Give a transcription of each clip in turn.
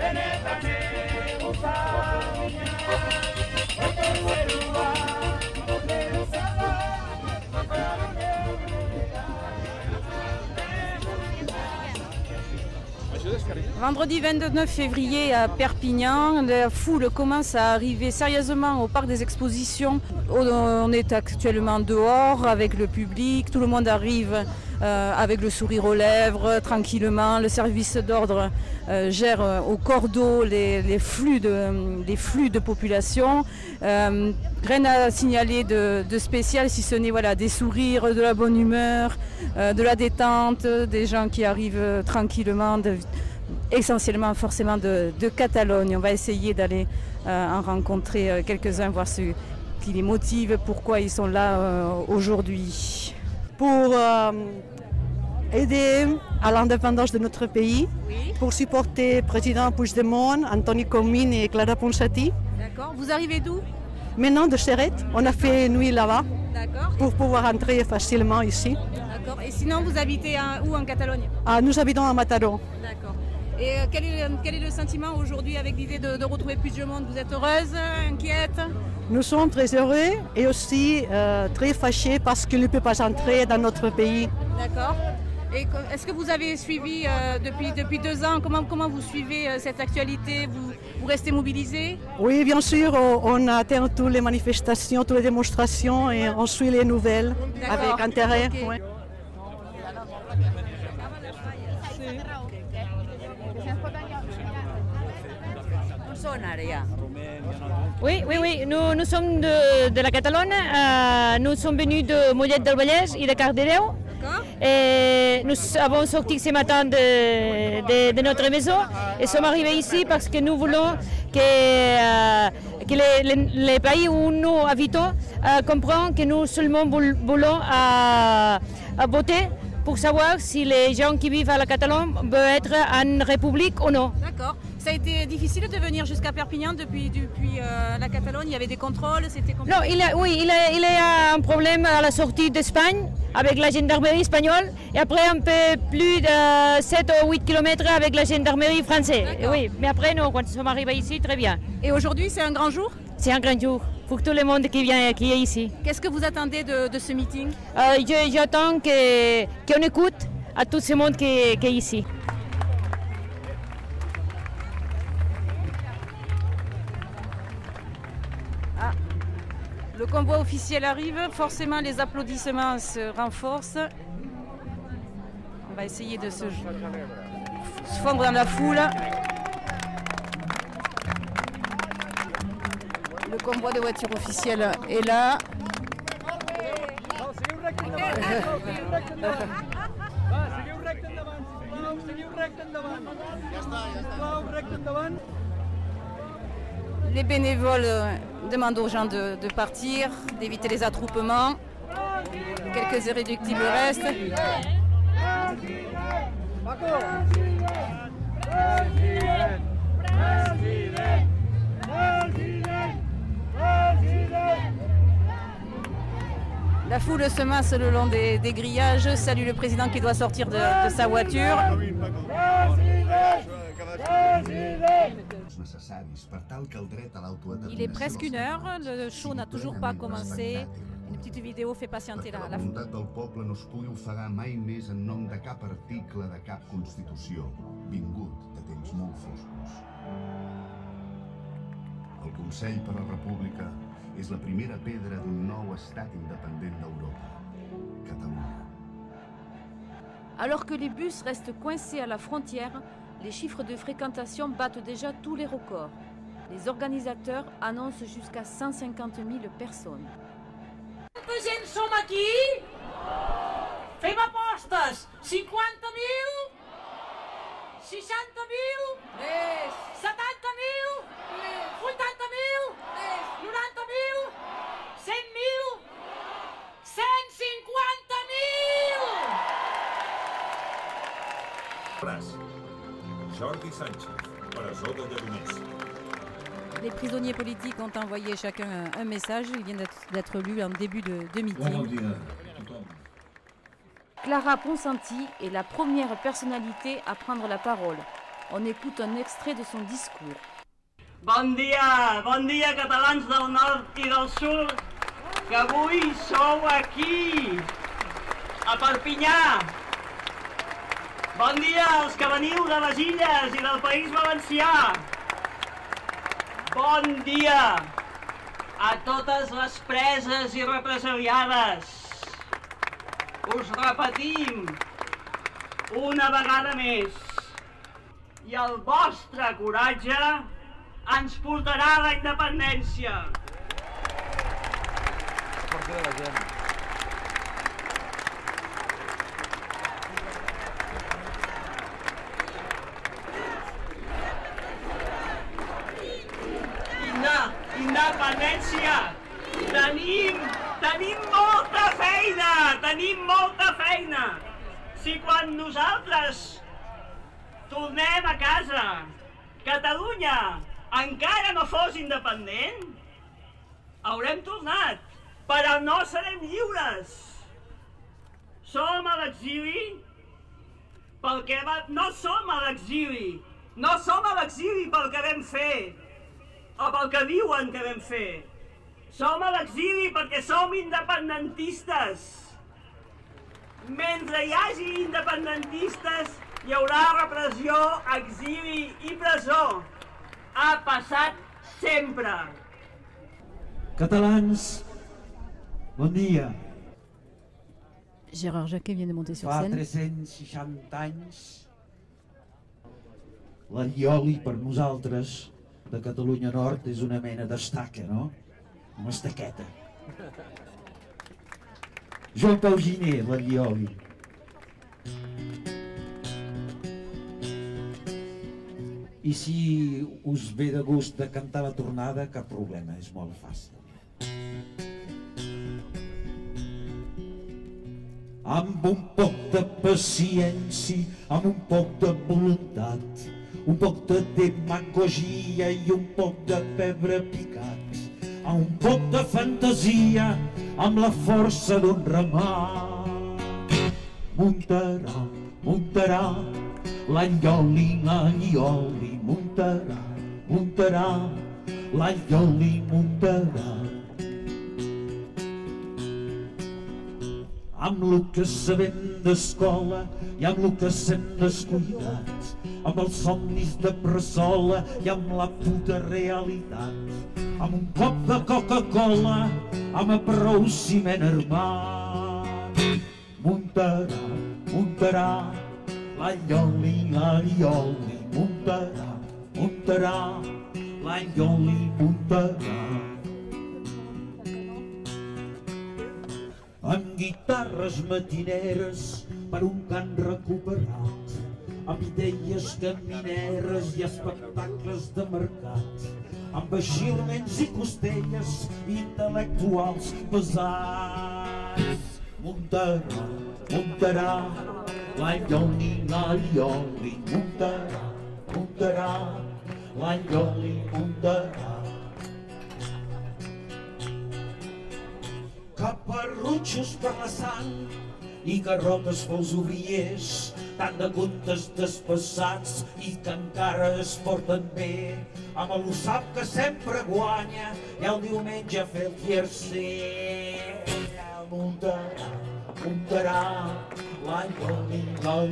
Vendredi 29 février à Perpignan, la foule commence à arriver sérieusement au parc des expositions. On est actuellement dehors avec le public, tout le monde arrive avec le sourire aux lèvres, tranquillement. Le service d'ordre gère au cordeau les flux de population. Rien à signaler de spécial, si ce n'est voilà, des sourires, de la bonne humeur, de la détente, des gens qui arrivent tranquillement, essentiellement forcément de Catalogne. On va essayer d'aller en rencontrer quelques-uns, voir ce qui les motive, pourquoi ils sont là aujourd'hui. Pour aider à l'indépendance de notre pays, Oui. pour supporter le président Puigdemont, Antoni Comín et Clara Ponsatí. D'accord. Vous arrivez d'où? Maintenant de Serret, on a fait nuit là-bas D'accord. pour pouvoir entrer facilement ici. D'accord. Et sinon, vous habitez où en Catalogne? Nous habitons à Mataró. D'accord. Et quel est le sentiment aujourd'hui avec l'idée de retrouver plus de monde? Vous êtes heureuse, inquiète? Nous sommes très heureux et aussi très fâchés parce qu'il ne peut pas entrer dans notre pays. D'accord. Et est-ce que vous avez suivi depuis 2 ans, comment vous suivez cette actualité? Vous restez mobilisés? Oui, bien sûr, on atteint toutes les manifestations, toutes les démonstrations et on suit les nouvelles avec intérêt. Okay. Ouais. Oui, nous sommes de la Catalogne, nous sommes venus de Mollet del Vallès et de Cardedeu. Et nous avons sorti ce matin de notre maison et sommes arrivés ici parce que nous voulons que les pays où nous habitons comprennent que nous seulement voulons voter pour savoir si les gens qui vivent à la Catalogne veulent être en République ou non. D'accord. Ça a été difficile de venir jusqu'à Perpignan depuis la Catalogne. Il y avait des contrôles, c'était compliqué. Non, il y a un problème à la sortie d'Espagne avec la gendarmerie espagnole et après un peu plus de 7 ou 8 km avec la gendarmerie française. Oui, mais après, nous, quand nous sommes arrivés ici, très bien. Et aujourd'hui, c'est un grand jour? C'est un grand jour pour tout le monde qui est ici. Qu'est-ce que vous attendez de ce meeting? J'attends qu'on écoute à tout ce monde qui est ici. Le convoi officiel arrive, forcément les applaudissements se renforcent. On va essayer de se fondre dans la foule. Le convoi de voitures officielles est là. Les bénévoles demandent aux gens de partir, d'éviter les attroupements. Quelques irréductibles restent. La foule se masse le long des grillages, salue le président qui doit sortir de sa voiture. Il est presque 1h, le show n'a toujours pas commencé. Une petite vidéo fait patienter la foule. La voluntat del poble no es pugui ofegar mai més en nom de cap article de cap Constitució, vingut de temps molt foscos. El Consell per la República és la primera pedra d'un nou estat independent d'Europa, Catalunya. Alors que les bus restent coincés à la frontière, les chiffres de fréquentation battent déjà tous les records. Les organisateurs annoncent jusqu'à 150 000 personnes. Quanta gent som aquí? Fem apostes! 50.000? 60.000? 70.000? 80.000? 90.000? 100.000? 150.000? Jordi Sánchez, presó de Lledoners. Les prisonniers politiques ont envoyé chacun un message. Il vient d'être lu en début de meeting. Clara Ponsatí est la première personnalité à prendre la parole. On écoute un extrait de son discours. Bon dia catalans del nord i del sud, que avui sou aquí, a Perpinyà. Bon dia als que veniu de les Illes i del País Valencià. Bon dia a totes les preses i represaliades. Us repetim una vegada més, i el vostre coratge ens portarà a la independència. Independència! Tenim molta feina! Si quan nosaltres tornem a casa, Catalunya encara no fos independent, haurem tornat, però no serem lliures. Som a l'exili perquè no som a l'exili pel que vam fer o pel que diuen que vam fer. Som a l'exili perquè som independentistes. Mentre hi hagi independentistes, hi haurà repressió, exili i presó. Ha passat sempre. Catalans, bon dia. Gérard Jacquet vient de monter sur scène. Fa 360 anys, l'allioli per nosaltres de Catalunya Nord és una mena d'estaca, no? Una estaqueta. Joan Pau Giner, l'allioli. I si us ve de gust de cantar la tornada, cap problema, és molt fàcil. Amb un poc de paciència, amb un poc de voluntat, un poc de demagogia i un poc de pebre picat, amb un poc de fantasia, amb la força d'un ramat, muntarà, l'allioli, muntarà, l'allioli muntarà. Amb el que sabem d'escola i amb el que s'hem descuidat, amb els somnis de pressola i amb la puta realitat, amb un cop de Coca-Cola, amb prou ciment armat, muntarà, l'allioli, muntarà, l'allioli muntarà. Amb guitarres matineres per un cant recuperat, amb idees camineres i espectacles de mercat, amb eixirments i costelles intel·lectuals pesats, muntarà, l'allioli, muntarà, l'allioli muntarà. Caparrutxos per la sang i garrotes pels obriers, tant de contes despassats i que encara es porten bé, amb l'USAP que sempre guanya i el diumenge fer el tiercer. Muntarà, l'allioli,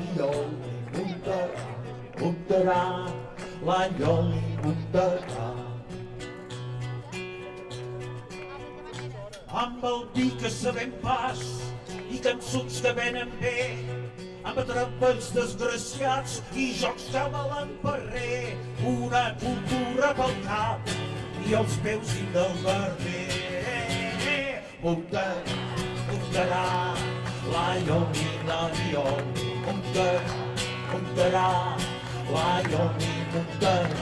muntarà, l'allioli muntarà. Amb el vi que sabem pas i cançons que venen bé, amb atrapats desgraciats i jocs que valen per res, una cultura pel cap i els peus del barber. Muntarà, l'allioli, muntarà, l'allioli muntarà.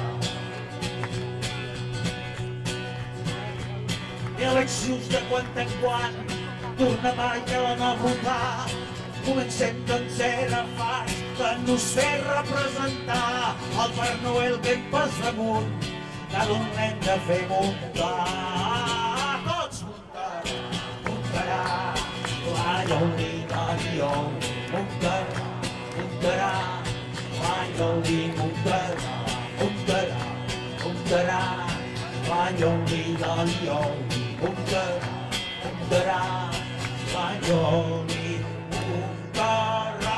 Eleccions de quan en quan, tornem a votar, comencem doncs era fas de nos fer representar el Pare Noel ben pas damunt, cada un l'hem de fer muntar. Tots muntarà, l'allioli, muntarà, l'allioli muntarà. puntarà, l'anyoli de lioli, puntarà, l'anyoli puntarà.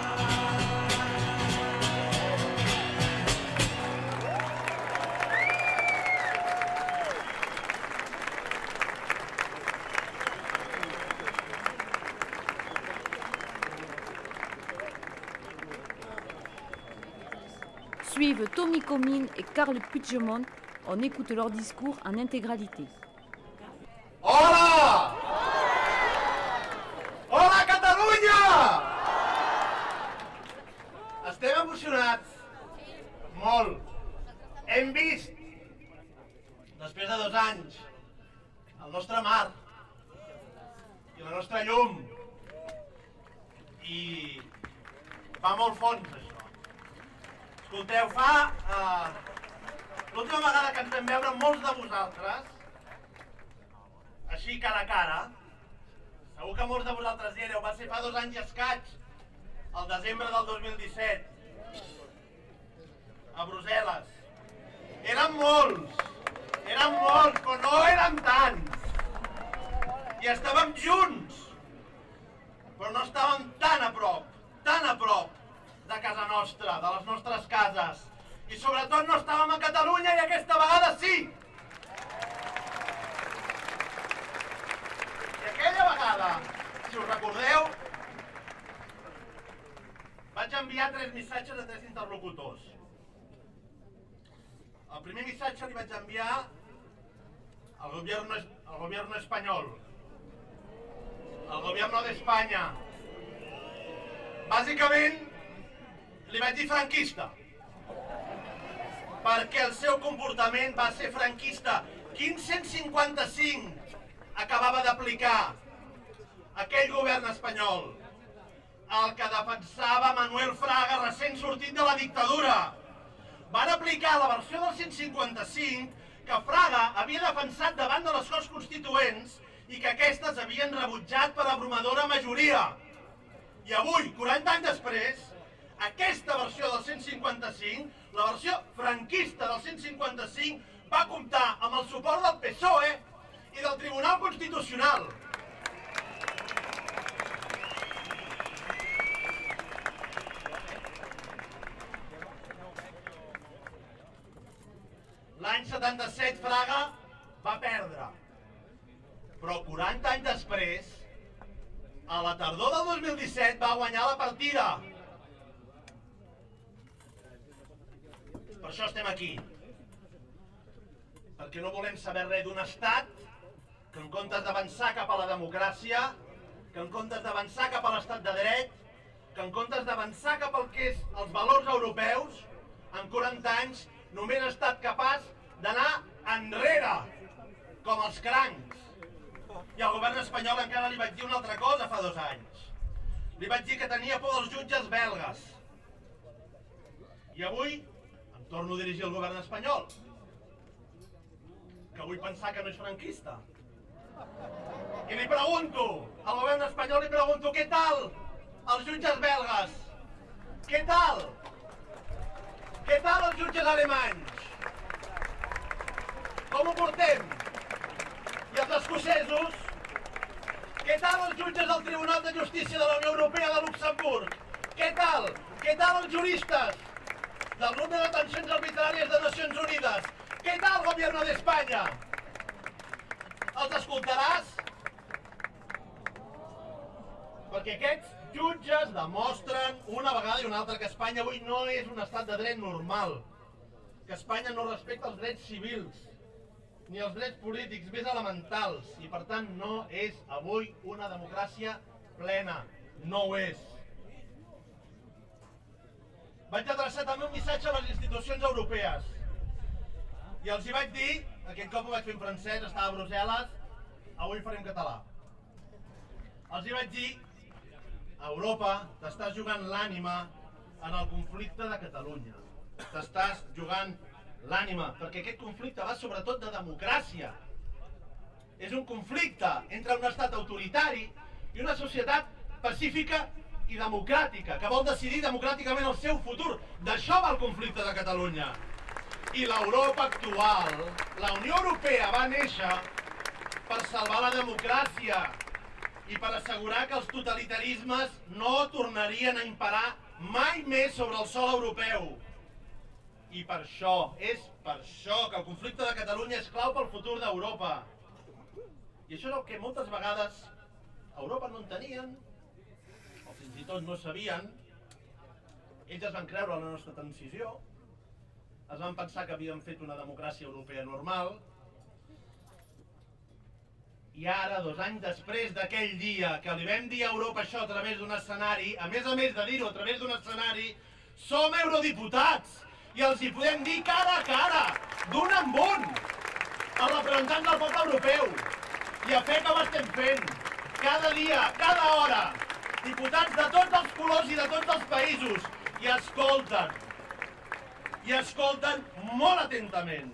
Suivent Tommy Comines et Carl Puigdemont. On écoute leur discours en intégralité. Hola! Hola, Catalunya! Estem emocionats. Molt. Hem vist, després de 2 anys, el nostre mar i la nostra llum. I fa molt fons, això. Escolteu, l'última vegada que ens vam veure molts de vosaltres, així cara a cara, segur que molts de vosaltres hi éreu, va ser fa 2 anys i escaig, al desembre del 2017, a Brussel·les. Eren molts, però no érem tants. I estàvem junts, però no estàvem tan a prop de casa nostra, de les nostres cases. I sobretot no estàvem a Catalunya i aquesta vegada sí! I aquella vegada, si us recordeu, vaig enviar 3 missatges a 3 interlocutors. El primer missatge li vaig enviar al gobierno espanyol, al gobierno d'Espanya. Bàsicament, li vaig dir franquista, perquè el seu comportament va ser franquista. Quin 155 acabava d'aplicar aquell govern espanyol? El que defensava Manuel Fraga, recent sortit de la dictadura. Van aplicar la versió del 155 que Fraga havia defensat davant de les Corts Constituents i que aquestes havien rebutjat per abrumadora majoria. I avui, 40 anys després, aquesta versió del 155, la versió franquista del 155, va comptar amb el suport del PSOE i del Tribunal Constitucional. L'any 77 Fraga va perdre, però 40 anys després, a la tardor del 2017, va guanyar la partida. Per això estem aquí. Perquè no volem saber res d'un estat que en comptes d'avançar cap a la democràcia, que en comptes d'avançar cap a l'estat de dret, que en comptes d'avançar cap al que és els valors europeus, en 40 anys només ha estat capaç d'anar enrere, com els crancs. I al govern espanyol encara li vaig dir una altra cosa fa 2 anys. Li vaig dir que tenia por dels jutges belgues. I avui torno a dirigir el govern espanyol, que vull pensar que no és franquista. I li pregunto, al govern espanyol li pregunto, què tal els jutges belgues? Què tal? Què tal els jutges alemanys? Com ho portem? I els escocesos? Què tal els jutges del Tribunal de Justícia de la Unió Europea de Luxemburg? Què tal? Què tal els juristes del grup de detencions arbitràries de Nacions Unides? Què tal, gobierno d'Espanya? Els escoltaràs? Perquè aquests jutges demostren una vegada i una altra que Espanya avui no és un estat de dret normal, que Espanya no respecta els drets civils, ni els drets polítics més elementals, i per tant no és avui una democràcia plena, no ho és. Vaig adreçar també un missatge a les institucions europees i els hi vaig dir, aquest cop ho vaig fer en francès, estava a Brussel·les, avui faré en català. Els hi vaig dir, a Europa t'estàs jugant l'ànima en el conflicte de Catalunya. T'estàs jugant l'ànima, perquè aquest conflicte va sobretot de democràcia. És un conflicte entre un estat autoritari i una societat pacífica i democràtica, que vol decidir democràticament el seu futur. D'això va el conflicte de Catalunya. I l'Europa actual, la Unió Europea va néixer per salvar la democràcia i per assegurar que els totalitarismes no tornarien a imperar mai més sobre el sòl europeu. I per això, és per això que el conflicte de Catalunya és clau pel futur d'Europa. I això és el que moltes vegades a Europa no entenien, o fins i tot no sabien. Ells es van creure la nostra transició, es van pensar que havíem fet una democràcia europea normal, i ara, 2 anys després d'aquell dia que li vam dir a Europa això a través d'un escenari, a més de dir-ho a través d'un escenari, som eurodiputats i els hi podem dir cara a cara, d'un en un, als representants del poble europeu. I a fer com estem fent, cada dia, cada hora, diputats de tots els colors i de tots els països, i escolten molt atentament.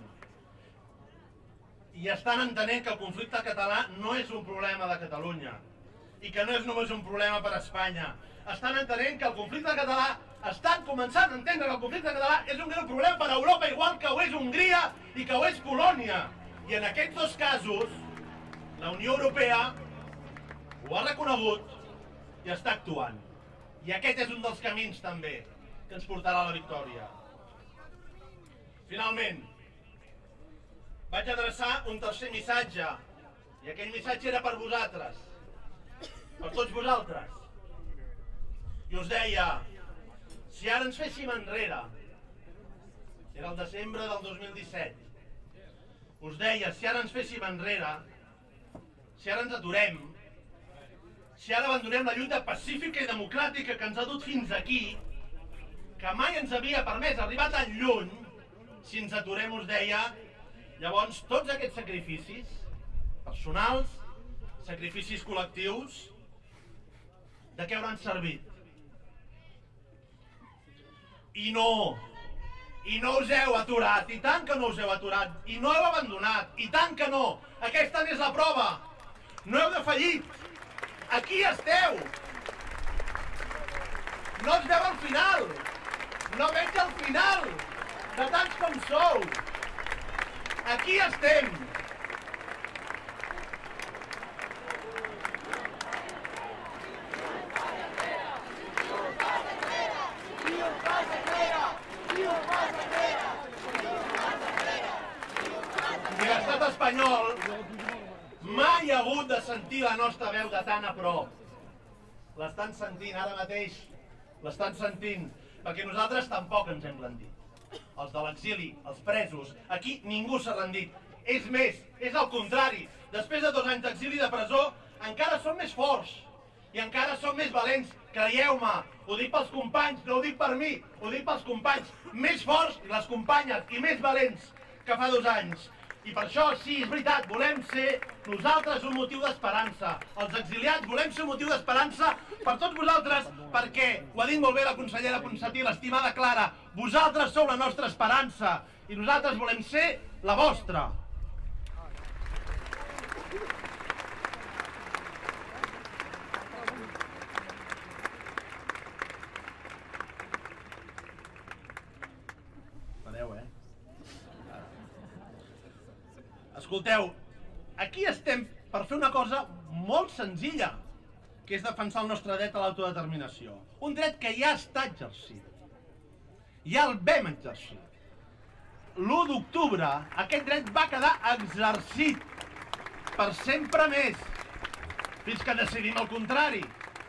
I estan entenent que el conflicte català no és un problema de Catalunya i que no és només un problema per a Espanya. Estan entenent que el conflicte català, estan començant a entendre que el conflicte català és un greu problema per a Europa, igual que ho és Hongria i que ho és Polònia. I en aquests 2 casos, la Unió Europea ho ha reconegut i està actuant. I aquest és un dels camins també que ens portarà a la victòria. Finalment, vaig adreçar un tercer missatge, i aquell missatge era per vosaltres, per tots vosaltres. I us deia, si ara ens féssim enrere, era el desembre del 2017, us deia, si ara ens féssim enrere, si ara ens aturem, si ara abandonem la lluita pacífica i democràtica que ens ha dut fins aquí, que mai ens havia permès arribar tan lluny, si ens aturem, us deia, llavors tots aquests sacrificis personals, sacrificis col·lectius, de què hauran servit? I no us heu aturat, i tant que no us heu aturat, i no heu abandonat, i tant que no. Aquesta n'és la prova. No heu defallit. Aquí esteu. No es veu al final. No veig el final de tants com sou. Aquí estem. I l'estat espanyol mai ha hagut de sentir la nostra veu de tan a prop. L'estan sentint ara mateix, l'estan sentint, perquè nosaltres tampoc ens hem rendit. Els de l'exili, els presos, aquí ningú s'ha rendit. És més, és el contrari. Després de 2 anys d'exili i de presó, encara som més forts i encara som més valents. Creieu-me, ho dic pels companys, no ho dic per mi, ho dic pels companys. Més forts, les companyes, i més valents que fa 2 anys. I per això, sí, és veritat, volem ser nosaltres un motiu d'esperança. Els exiliats volem ser un motiu d'esperança per tots vosaltres, perquè, ho ha dit molt bé la consellera Ponsatí, l'estimada Clara, vosaltres sou la nostra esperança i nosaltres volem ser la vostra. Escolteu, aquí estem per fer una cosa molt senzilla, que és defensar el nostre dret a l'autodeterminació. Un dret que ja està exercit. Ja el vam exercir. L'1 d'octubre aquest dret va quedar exercit per sempre més, fins que decidim el contrari.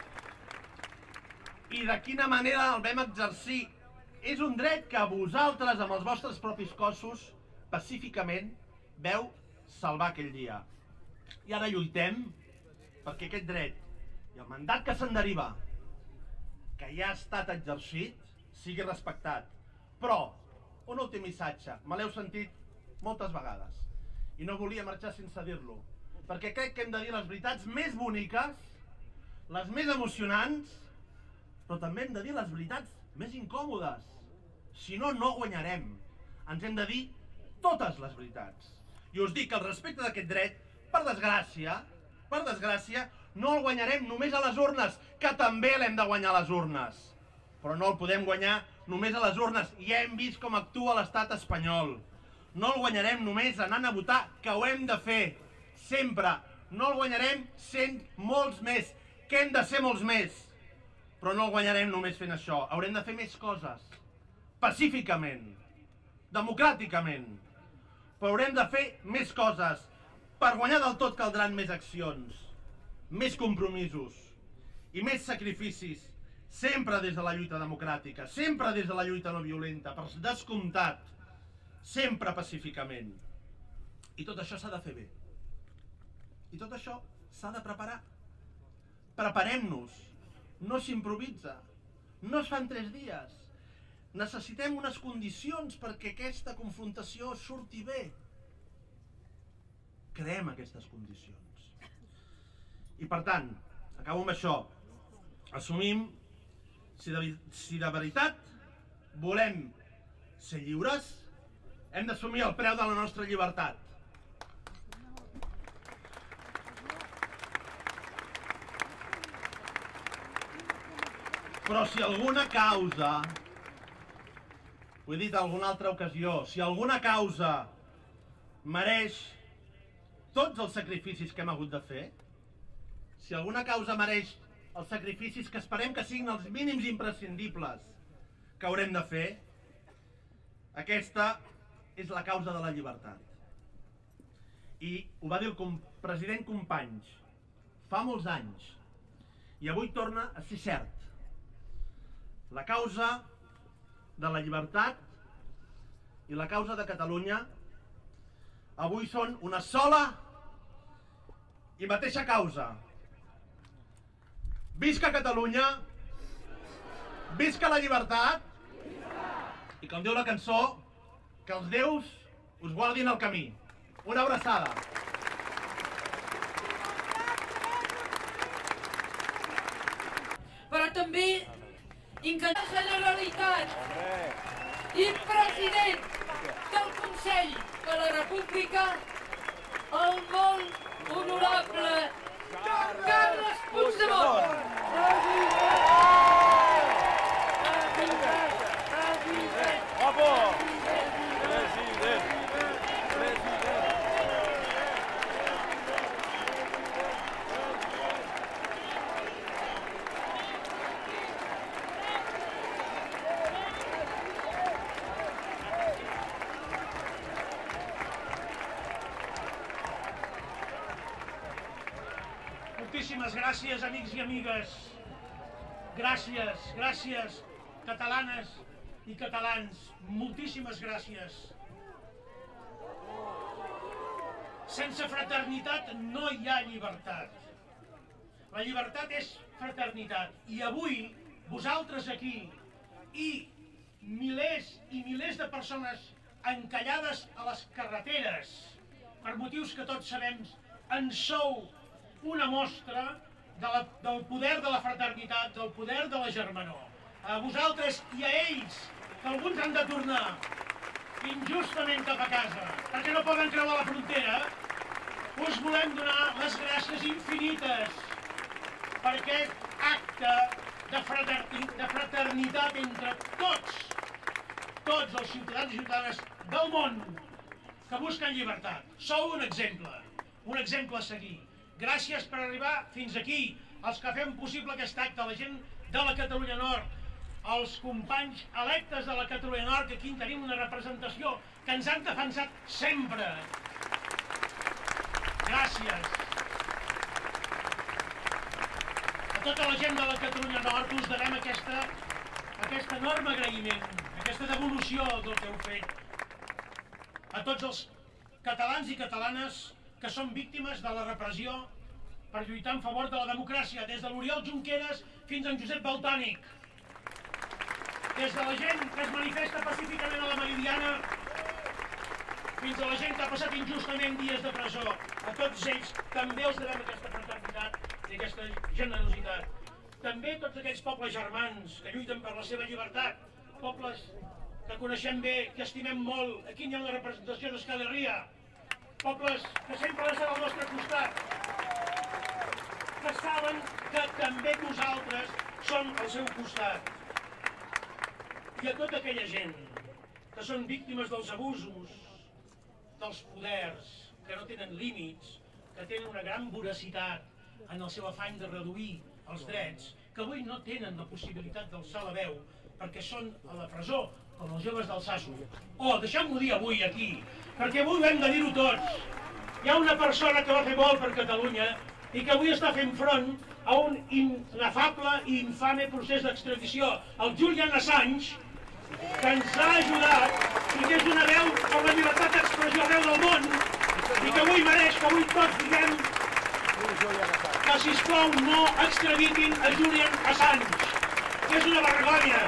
I de quina manera el vam exercir? És un dret que vosaltres, amb els vostres propis cossos, pacíficament, veu salvar aquell dia. I ara lluitem perquè aquest dret i el mandat que se'n deriva, que ja ha estat exercit, sigui respectat. Però, un últim missatge, me l'heu sentit moltes vegades i no volia marxar sense dir-lo, perquè crec que hem de dir les veritats més boniques, les més emocionants, però també hem de dir les veritats més incòmodes. Si no, no guanyarem. Ens hem de dir totes les veritats. I us dic que el respecte d'aquest dret, per desgràcia, no el guanyarem només a les urnes, que també l'hem de guanyar a les urnes. Però no el podem guanyar només a les urnes. Ja hem vist com actua l'estat espanyol. No el guanyarem només anant a votar, que ho hem de fer sempre. No el guanyarem sent molts més, que hem de ser molts més. Però no el guanyarem només fent això. Haurem de fer més coses. Pacíficament. Democràticament. Però haurem de fer més coses. Per guanyar del tot caldran més accions, més compromisos i més sacrificis, sempre des de la lluita democràtica, sempre des de la lluita no violenta, per descomptat, sempre pacíficament. I tot això s'ha de fer bé. I tot això s'ha de preparar. Preparem-nos. No s'improvisa. No es fa en 3 dies. Necessitem unes condicions perquè aquesta confrontació surti bé. Creem aquestes condicions. I per tant, acabo amb això. Assumim, si de veritat volem ser lliures, hem d'assumir el preu de la nostra llibertat. Però si alguna causa, ho he dit en alguna altra ocasió, si alguna causa mereix tots els sacrificis que hem hagut de fer, si alguna causa mereix els sacrificis que esperem que siguin els mínims imprescindibles que haurem de fer, aquesta és la causa de la llibertat. I ho va dir el president Companys fa molts anys, i avui torna a ser cert. La causa de la llibertat i la causa de Catalunya avui són una sola i mateixa causa. Visca Catalunya, visca la llibertat i, com diu la cançó, que els déus us guardin el camí. Una abraçada. Però també la Generalitat i president del Consell de la República, el molt honorable Carles Puigdemont. Moltíssimes gràcies, amics i amigues. Gràcies, gràcies, catalanes i catalans. Moltíssimes gràcies. Sense fraternitat no hi ha llibertat. La llibertat és fraternitat. I avui, vosaltres aquí, i milers de persones encallades a les carreteres, per motius que tots sabem, en sou una mostra del poder de la fraternitat, del poder de la germanor. A vosaltres i a ells, que alguns han de tornar injustament cap a casa, perquè no poden creuar la frontera, us volem donar les gràcies infinites per aquest acte de fraternitat entre tots els ciutadans i ciutadanes del món que busquen llibertat. Sou un exemple a seguir. Gràcies per arribar fins aquí, els que fem possible aquest acte, la gent de la Catalunya Nord, els companys electes de la Catalunya Nord, que aquí tenim una representació que ens han defensat sempre. Gràcies. A tota la gent de la Catalunya Nord us devem aquest enorme agraïment, aquesta devolució del que heu fet. A tots els catalans i catalanes que són víctimes de la repressió per lluitar en favor de la democràcia, des de l'Oriol Junqueras fins a en Josep Baltànic, des de la gent que es manifesta pacíficament a la Meridiana fins a la gent que ha passat injustament dies de presó. A tots ells també els devem aquesta fraternitat i aquesta generositat. També tots aquells pobles germans que lluiten per la seva llibertat, pobles que coneixem bé, que estimem molt. Aquí hi ha una representació d'Euskal Herria, pobles que sempre estan al nostre costat, que saben que també nosaltres som al seu costat. i a tota aquella gent que són víctimes dels abusos, dels poders, que no tenen límits, que tenen una gran voracitat en el seu afany de reduir els drets, que avui no tenen la possibilitat d'alçar la veu perquè són a la presó, com els joves d'Alsasu. O, deixeu-m'ho dir avui aquí, perquè avui ho hem de dir-ho tots. Hi ha una persona que va fer molt per Catalunya i que avui està fent front a un inefable i infame procés d'extradició, el Julian Assange, que ens ha ajudat i que és una veu per la llibertat d'expressió arreu del món i que avui mereix que avui tots diguem que, sisplau, no extraditin a Julian Assange. És una vergonya.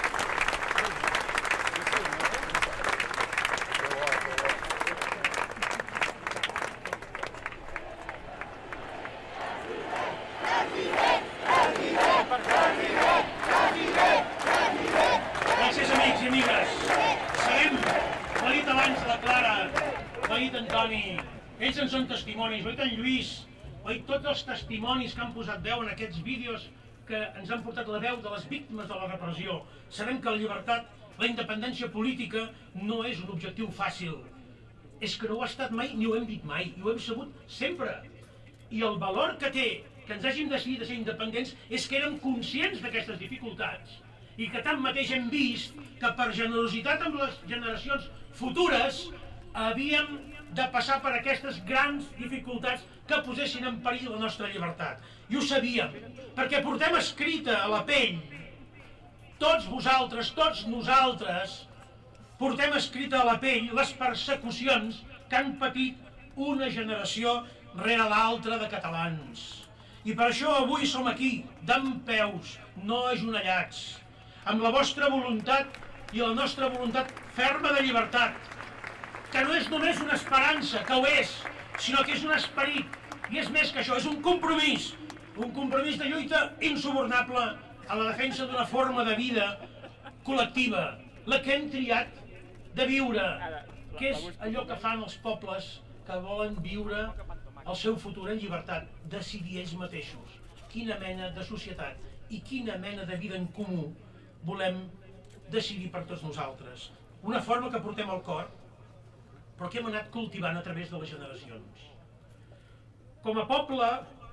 Gràcies, amics i amigues. Sabem, ho ha dit abans la Clara, ho ha dit en Toni, ells en són testimonis, ho ha dit en Lluís, ho ha dit tots els testimonis que han posat veu en aquests vídeos que ens han portat la veu de les víctimes de la repressió. Sabem que la llibertat, la independència política no és un objectiu fàcil. És que no ho ha estat mai, ni ho hem dit mai, i ho hem sabut sempre. I el valor que té que ens hàgim decidit de ser independents és que érem conscients d'aquestes dificultats i que tanmateix hem vist que per generositat amb les generacions futures havíem de passar per aquestes grans dificultats que posessin en perill la nostra llibertat. I ho sabíem, perquè portem escrita a la pell, tots vosaltres, tots nosaltres, portem escrita a la pell les persecucions que han patit una generació rere l'altra de catalans. I per això avui som aquí, dempeus, no ajonellats, amb la vostra voluntat i la nostra voluntat ferma de llibertat, que no és només una esperança, que ho és, sinó que és un esperit, i és més que això, és un compromís de lluita insubornable a la defensa d'una forma de vida col·lectiva, la que hem triat de viure, que és allò que fan els pobles que volen viure el seu futur en llibertat, decidir ells mateixos quina mena de societat i quina mena de vida en comú volem decidir per tots nosaltres. Una forma que portem al cor, però que hem anat cultivant a través de les generacions. Com a poble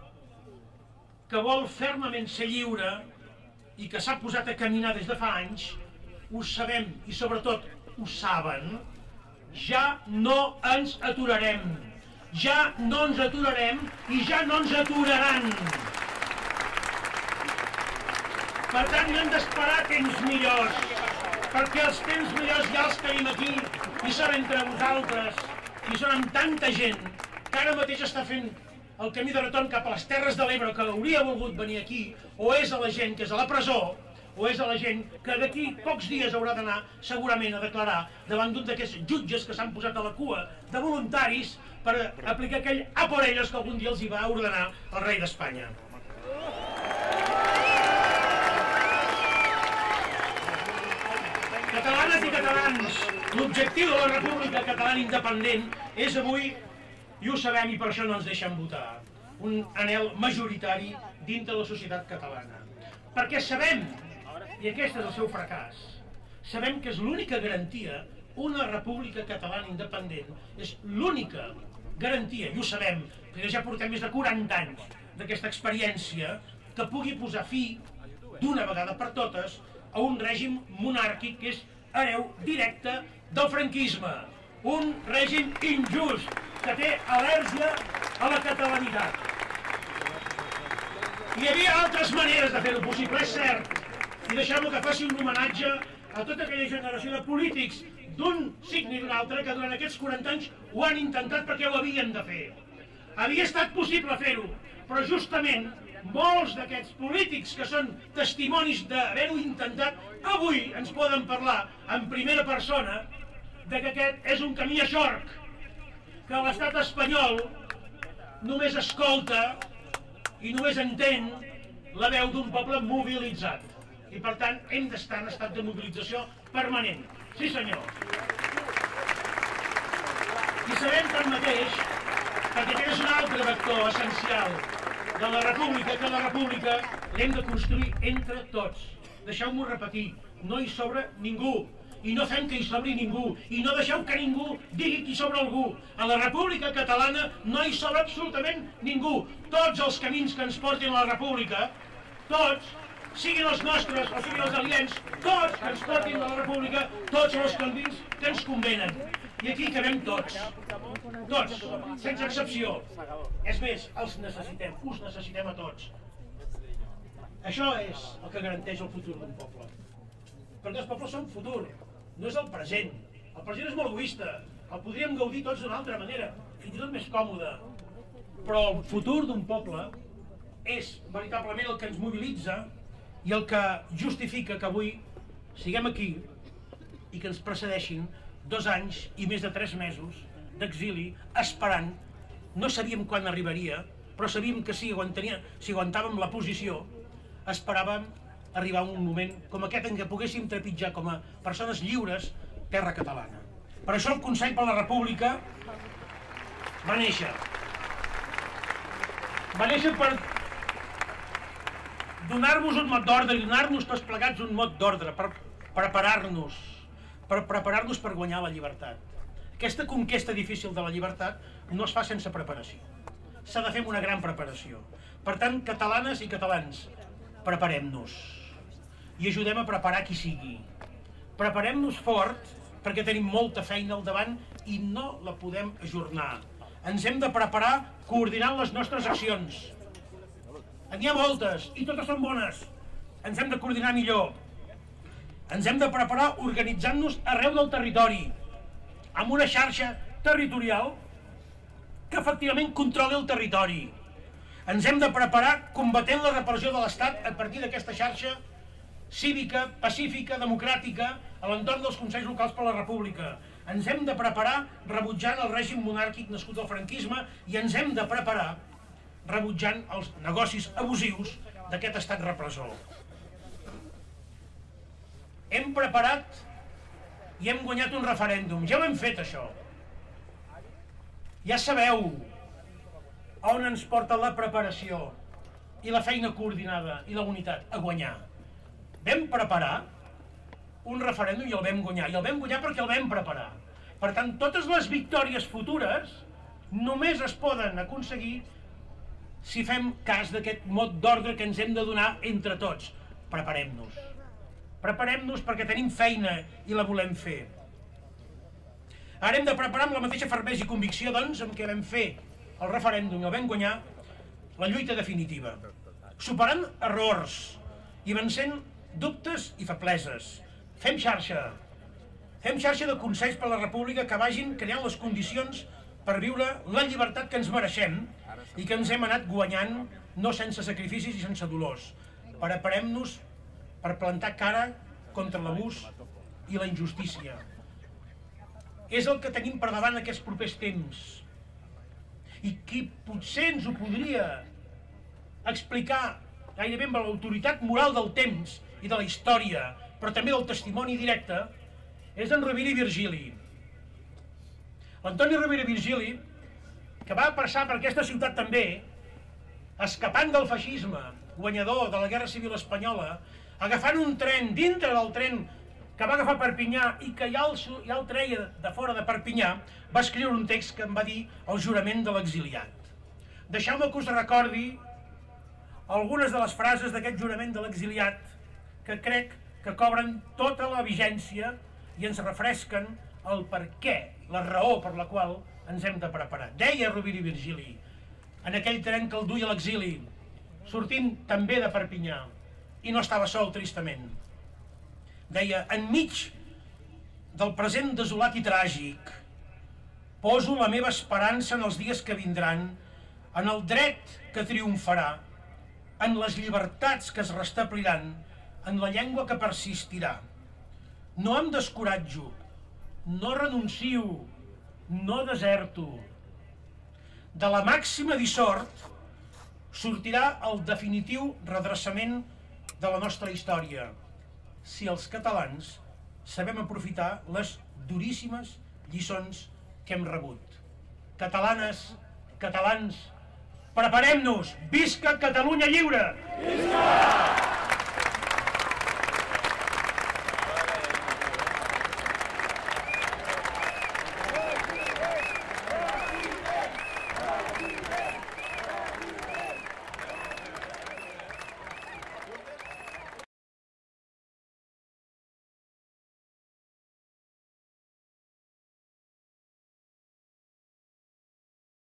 que vol fermament ser lliure i que s'ha posat a caminar des de fa anys, ho sabem i sobretot ho saben, ja no ens aturarem. Ja no ens aturarem i ja no ens aturaran. Per tant, no hem d'esperar temps millors, perquè els temps millors ja els tenim aquí i són entre vosaltres i són amb tanta gent que ara mateix està fent el camí de retorn cap a les Terres de l'Ebre, que hauria volgut venir aquí, o és a la gent que és a la presó, o és a la gent que d'aquí pocs dies haurà d'anar segurament a declarar davant d'un d'aquests jutges que s'han posat a la cua de voluntaris per aplicar aquell a por ellos que algun dia els hi va ordenar el rei d'Espanya. Catalanes i catalans, l'objectiu de la República Catalana Independent és avui, i ho sabem i per això no ens deixen votar, un anhel majoritari dintre de la societat catalana. Perquè sabem, i aquest és el seu fracàs, sabem que és l'única garantia, una República Catalana Independent, és l'única garantia, i ho sabem, perquè ja portem més de 40 anys d'aquesta experiència, que pugui posar fi, d'una vegada per totes, a un règim monàrquic que és hereu directe del franquisme. Un règim injust, que té al·lèrgia a la catalanitat. Hi havia altres maneres de fer-ho possible, és cert, i deixeu-me que faci un homenatge a tota aquella generació de polítics d'un signe i d'un altre que durant aquests 40 anys ho han intentat perquè ho havien de fer. Havia estat possible fer-ho, però justament molts d'aquests polítics que són testimonis d'haver-ho intentat avui ens poden parlar en primera persona de que aquest és un camí a xorc, que l'estat espanyol només escolta i només entén la veu d'un poble mobilitzat. I per tant hem d'estar en estat de mobilització permanent. Sí senyor. I sabem tanmateix, perquè aquest és un altre vector essencial de la república, que la república l'hem de construir entre tots. Deixeu-m'ho repetir, no hi sobra ningú. I no fem que hi sobri ningú. I no deixeu que ningú digui que hi sobra algú. A la República Catalana no hi sobra absolutament ningú. Tots els camins que ens portin a la República, tots, siguin els nostres o siguin els aliens, tots que ens portin a la República, tots són els camins que ens convenen. I aquí cabem tots, sense excepció. És més, els necessitem, us necessitem a tots. Això és el que garanteix el futur d'un poble. Perquè els pobles són futur, no és el present. El present és molt egoista, el podríem gaudir tots d'una altra manera, fins i tot més còmode. Però el futur d'un poble és veritablement el que ens mobilitza i el que justifica que avui siguem aquí i que ens precedeixin 2 anys i més de 3 mesos d'exili esperant. No sabíem quan arribaria, però sabíem que si aguantàvem la posició, esperàvem arribar a un moment com aquest en què poguéssim trepitjar com a persones lliures terra catalana. Per això el Consell per la República va néixer. Va néixer per donar-vos un mot d'ordre i donar-nos tots plegats un mot d'ordre, per preparar-nos per guanyar la llibertat. Aquesta conquesta difícil de la llibertat no es fa sense preparació. S'ha de fer una gran preparació. Per tant, catalanes i catalans, preparem-nos i ajudem a preparar qui sigui. Preparem-nos fort perquè tenim molta feina al davant i no la podem ajornar. Ens hem de preparar coordinant les nostres accions. N'hi ha moltes i totes són bones. Ens hem de coordinar millor. Ens hem de preparar organitzant-nos arreu del territori, amb una xarxa territorial que efectivament controli el territori. Ens hem de preparar combatent la repressió de l'Estat a partir d'aquesta xarxa cívica, pacífica, democràtica, a l'entorn dels Consells Locals per la República. Ens hem de preparar rebutjant el règim monàrquic nascut del franquisme i ens hem de preparar rebutjant els negocis abusius d'aquest estat repressor. Hem preparat i hem guanyat un referèndum. Ja ho hem fet, això. Ja sabeu on ens porta la preparació i la feina coordinada i la unitat a guanyar. Vam preparar un referèndum i el vam guanyar. I el vam guanyar perquè el vam preparar. Per tant, totes les victòries futures només es poden aconseguir si fem cas d'aquest mot d'ordre que ens hem de donar entre tots. Preparem-nos. Preparem-nos perquè tenim feina i la volem fer. Ara hem de preparar amb la mateixa fermesa i convicció, doncs, amb què vam fer el referèndum i el vam guanyar, la lluita definitiva. Superant errors i vencent dubtes i febleses. Fem xarxa. Fem xarxa de consells per la República que vagin creant les condicions per viure la llibertat que ens mereixem i que ens hem anat guanyant no sense sacrificis i sense dolors. Preparem-nos per plantar cara contra l'abús i la injustícia. És el que tenim per davant aquests propers temps. I qui potser ens ho podria explicar gairebé amb l'autoritat moral del temps i de la història, però també del testimoni directe, és en Rovira i Virgili. L'Antoni Rovira i Virgili, que va passar per aquesta ciutat també, escapant del feixisme, guanyador de la Guerra Civil Espanyola, agafant un tren, dintre del tren que va agafar Perpinyà i que ja el treia de fora de Perpinyà, va escriure un text que em va dir el jurament de l'exiliat. Deixeu-me que us recordi algunes de les frases d'aquest jurament de l'exiliat que crec que cobren tota la vigència i ens refresquen el per què, la raó per la qual ens hem de preparar. Deia Rovira i Virgili, en aquell tren que el duia a l'exili, sortint també de Perpinyà, i no estava sol, tristament. Deia, enmig del present desolat i tràgic, poso la meva esperança en els dies que vindran, en el dret que triomfarà, en les llibertats que es restabliran, en la llengua que persistirà. No em descoratjo, no renuncio, no deserto. De la màxima dissort sortirà el definitiu redreçament de la nostra història, si els catalans sabem aprofitar les duríssimes lliçons que hem rebut. Catalanes, catalans, preparem-nos! Visca Catalunya lliure! Visca!